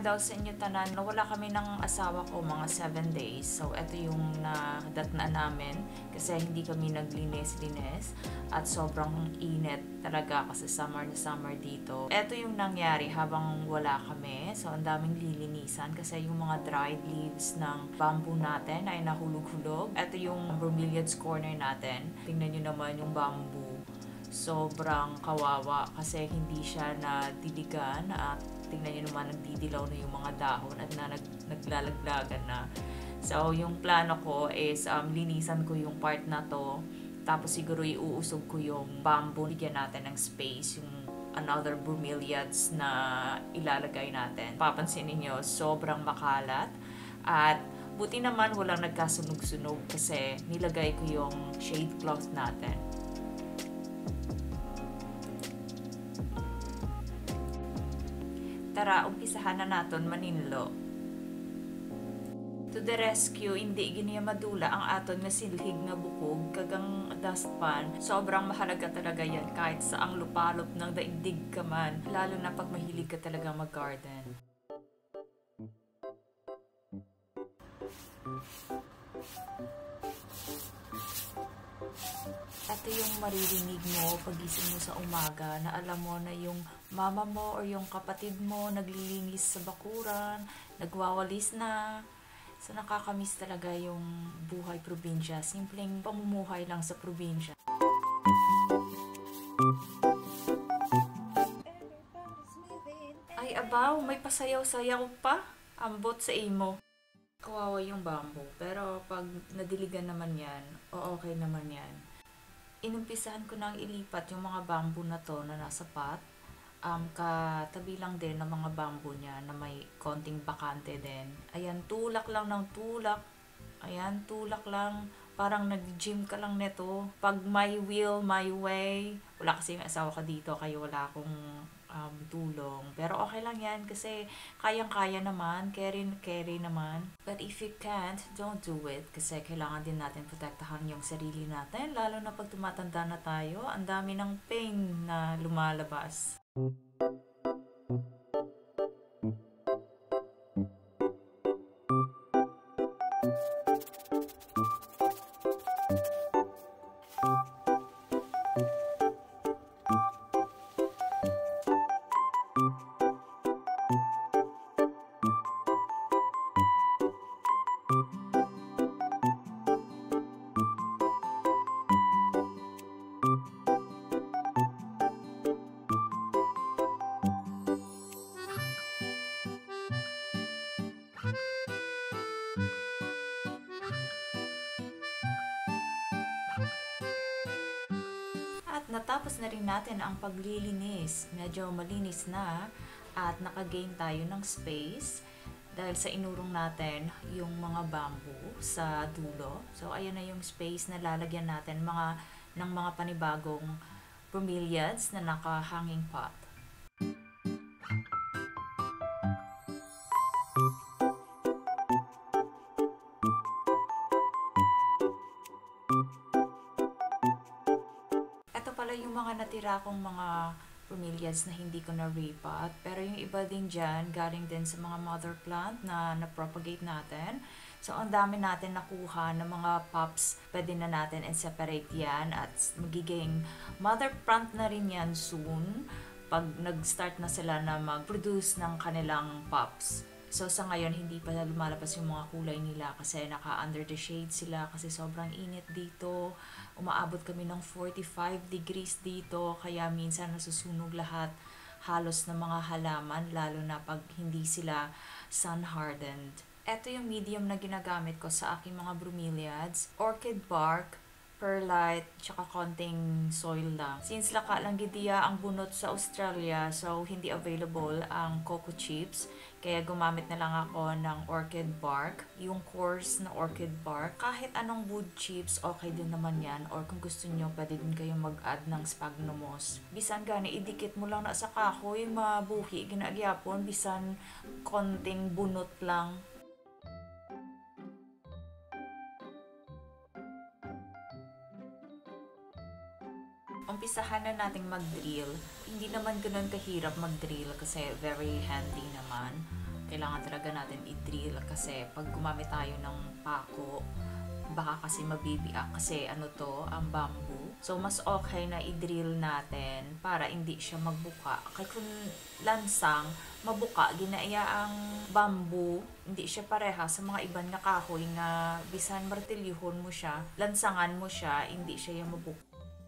daw sa inyo tanan, nawala kami ng asawa ko mga 7 days. So, ito yung nadatna namin kasi hindi kami naglinis-linis at sobrang init talaga kasi summer na summer dito. Ito yung nangyari habang wala kami. So, ang daming lilinisan kasi yung mga dried leaves ng bamboo natin ay nahulog-hulog. Ito yung bromeliads corner natin. Tingnan nyo naman yung bamboo. Sobrang kawawa kasi hindi siya nadiligan at tingnan nyo naman nagdidilaw na yung mga dahon at naglalaglagan na. So, yung plano ko is linisan ko yung part na to tapos siguro iuusog ko yung bamboo. Bigyan natin ng space yung another bromeliads na ilalagay natin. Papansin niyo sobrang makalat at buti naman walang nagkasunog-sunog kasi nilagay ko yung shade cloth natin. Tara, umpisahan na natin maninlo. To the rescue, hindi giniya madula ang aton nga silhig nga bukog kagang dustpan. Sobrang mahalaga talaga yan kahit sa ang lupalop ng daigdig ka man, lalo na pag mahilig ka talaga mag-garden. Ito yung maririnig mo pagising mo sa umaga na alam mo na yung mama mo or yung kapatid mo naglilinis sa bakuran, nagwawalis na. So nakakamiss talaga yung buhay probinsya. Simpleng pamumuhay lang sa probinsya. Ay abaw, may pasayaw-sayaw pa. Ambot sa imo. Kawawa yung bamboo. Pero pag nadiligan naman yan, o okay naman yan. Inumpisahan ko nang ilipat yung mga bamboo na to na nasa pot. Katabi lang din ng mga bamboo niya na may konting bakante din. Ayan, tulak lang ng tulak. Ayan, tulak lang. Parang nag-gym ka lang neto. Pag my will, my way. Wala kasi yung asawa ka dito, kaya wala akong tulong. Pero okay lang yan kasi kayang-kaya naman, carry naman. But if you can't, don't do it kasi kailangan din natin protektahan yung sarili natin, lalo na pag tumatanda na tayo, ang dami ng pain na lumalabas. At natapos na rin natin ang paglilinis. Medyo malinis na at nakagain tayo ng space dahil sa inurong natin yung mga bamboo sa dulo. So ayan na yung space na lalagyan natin ng mga panibagong bromeliads na naka-hanging pot. Yung mga natira kong mga bromeliads na hindi ko na-repot. Pero yung iba din dyan, galing din sa mga mother plant na na-propagate natin. So, ang dami natin nakuha ng mga pops. Pwede na natin i-separate yan at magiging mother plant na rin yan soon pag nag-start na sila na mag-produce ng kanilang pops. So, sa ngayon, hindi pa lumalabas yung mga kulay nila kasi naka-under the shade sila kasi sobrang init dito. Umaabot kami ng 45 degrees dito kaya minsan nasusunog lahat halos ng mga halaman lalo na pag hindi sila sun-hardened. Ito yung medium na ginagamit ko sa aking mga bromeliads. Orchid bark, perlite, tsaka konting soil lang. Since laka lang gidiya ang bunot sa Australia, so hindi available ang cocoa chips, kaya gumamit na lang ako ng orchid bark, yung coarse na orchid bark. Kahit anong wood chips, okay din naman yan. Or kung gusto nyo, pwede din kayong mag-add ng sphagnum moss. Bisan gani, idikit mo lang na sa kahoy, mabuhi, ginagyapon, bisan konting bunot lang. Umpisahan na nating mag-drill. Hindi naman ganun kahirap mag-drill kasi very handy naman. kailangan talaga natin i-drill kasi pag gumamit tayo ng pako, baka kasi mabibiak kasi ang bamboo. So, mas okay na i-drill natin para hindi siya magbuka. Kaya kung lansang, mabuka, ginaya ang bamboo, hindi siya pareha sa mga ibang na kahoy nga bisan martilyuhon mo siya, lansangan mo siya, hindi siya yung mabuka.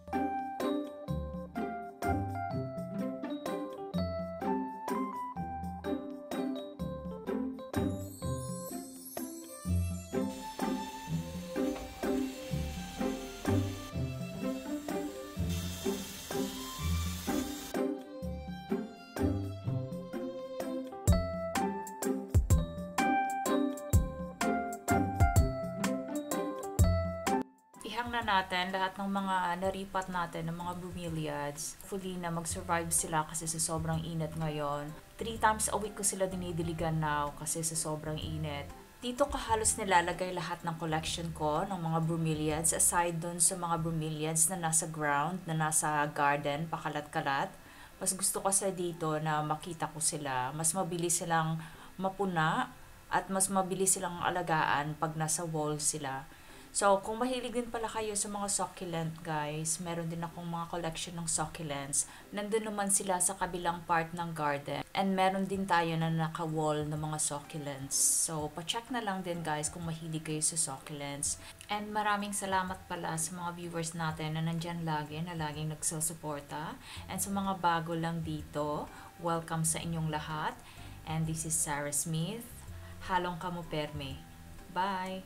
Ihang na natin lahat ng mga naripat natin ng mga bromeliads. Hopefully na mag-survive sila kasi sa sobrang init ngayon. 3 times a week ko sila dinidiligan now kasi sa sobrang init. Dito ko halos nilalagay lahat ng collection ko ng mga bromeliads aside dun sa mga bromeliads na nasa ground, na nasa garden, pakalat-kalat. Mas gusto ko sa dito na makita ko sila. Mas mabilis silang mapuna at mas mabilis silang alagaan pag nasa wall sila. So, kung mahilig din pala kayo sa mga succulent, guys, meron din akong mga collection ng succulents. Nandun naman sila sa kabilang part ng garden. And meron din tayo na naka-wall ng mga succulents. So, pa-check na lang din, guys, kung mahilig kayo sa succulents. And maraming salamat pala sa mga viewers natin na nandyan lagi, na laging nagsusuporta. And sa mga bago lang dito, welcome sa inyong lahat. And this is Sarah Smith. Halong Kamu Perme. Bye!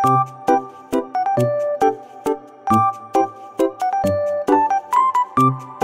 Thank you.